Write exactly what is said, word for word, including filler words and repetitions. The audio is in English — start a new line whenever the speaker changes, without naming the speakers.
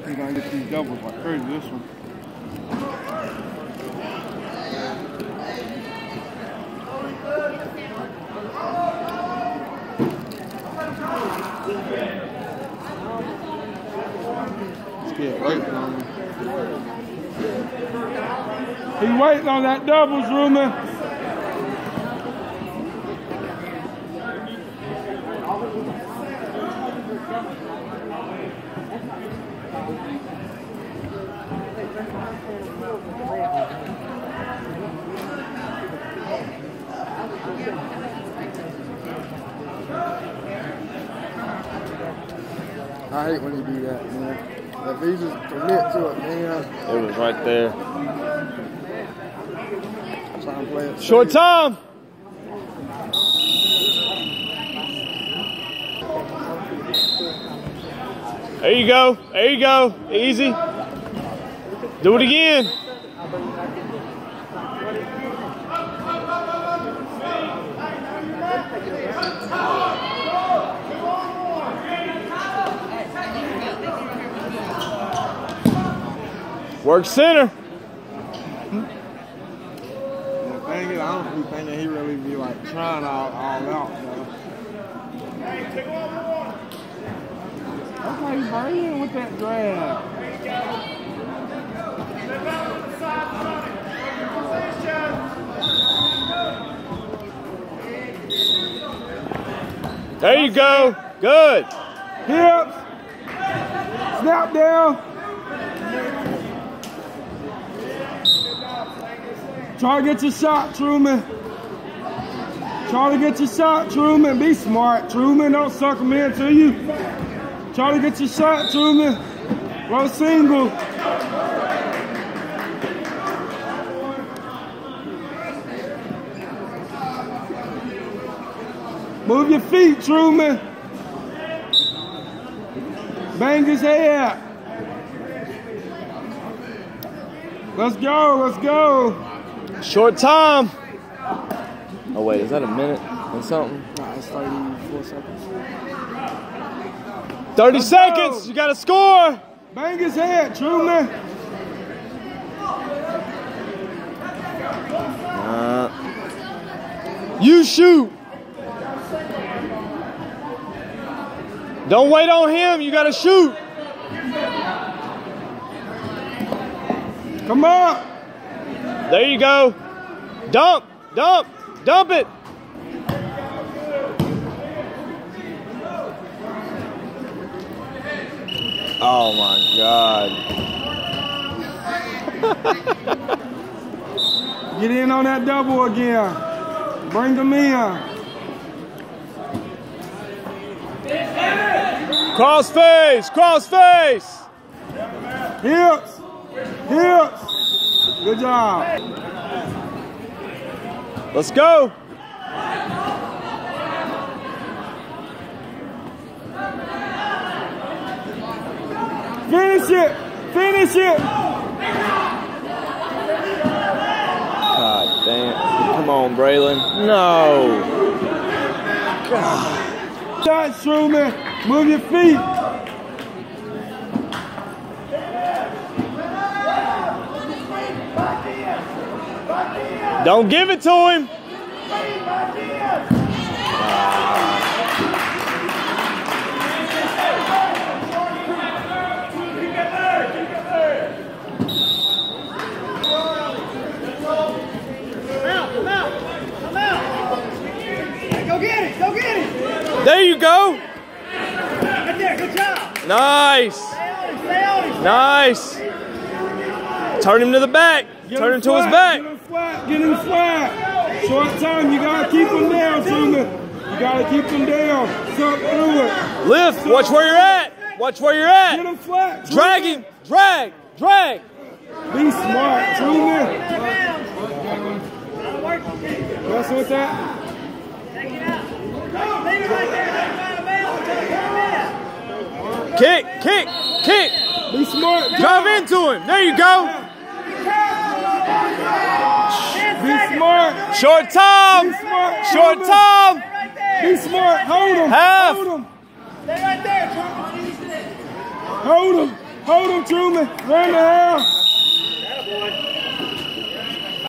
He's gonna get these doubles like crazy this one. This kid waiting on me. He's waiting on that doubles, Ruman. I hate when you do that, man. If he just commit to it, man.
It was right there.
Try and play it.
Short time. There you go. There you go. Easy. Do it again. Work center.
Dang it, I don't be thinking he really be like trying all, all out, though. Hey, take one more. That's why he's burning with that grab.
There you go. Good.
Hips. Snap down. Try to get your shot, Truman. Try to get your shot, Truman. Be smart, Truman. Don't suck them into you. Try to get your shot, Truman. Low single. Move your feet, Truman. Bang his head. Let's go, let's go.
Short time. Oh wait, is that a minute and something?
Nah, it's thirty-four seconds.
thirty
Let's
seconds.
go.
You got to score.
Bang his head, Truman.
Uh, you shoot. Don't wait on him. You got to shoot.
Come on.
There you go. Dump, dump, dump it. Oh my God.
Get in on that double again. Bring them in.
Cross face, cross face.
Hips. Hips. Good job.
Let's go.
Finish it. Finish it.
God damn. Come on, Braylon. No. God.
Shot, Truman. Move your feet.
Don't give it to him.
Go get it! Go get it!
There you go.
Right there, good job!
Nice.
Stay on him, stay on him!
Nice. Turn him to the back.
Get
Turn him,
him
to his
flat.
back.
Get him flat. Get him flat. Short time. You gotta keep him down, Truman. You gotta keep him down. Suck through it.
Lift. Watch where you're at. Watch where you're
Get
at.
him flat. Truman.
Drag him. Drag. Drag.
Be smart, Truman. Mess with that.
Take it out! Leave it right there!
Kick. Kick. Kick.
Be smart.
Drive into him. There you go.
Be smart.
Short time.
Be smart.
Short
Truman.
time.
Right there!
Be smart. Hold him.
Half.
Hold him.
Stay right there, Truman!
Hold him. Hold him, Truman. Run the hell.